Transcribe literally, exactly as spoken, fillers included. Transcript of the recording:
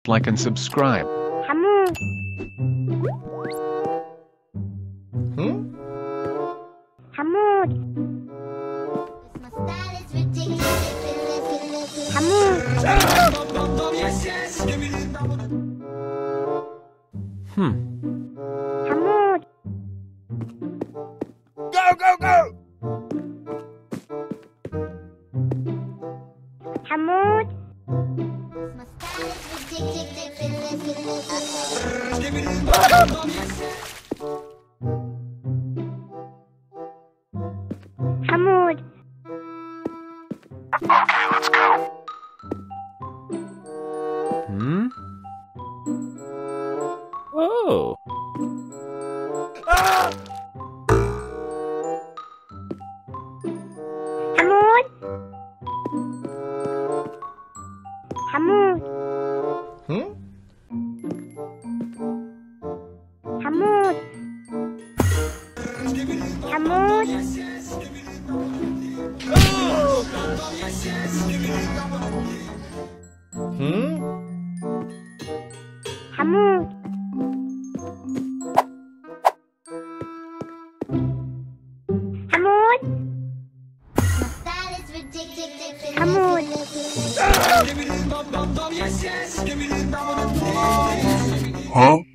like and subscribe. حمود. Hmm? حمود. حمود. Hmm. حمود. Go, go, go! حمود. حمود. Okay, let's go. Hmm? Oh. Ah! حمود. حمود. Hmm? حمود. حمود. Hmm? حمود. حمود. حمود. Huh?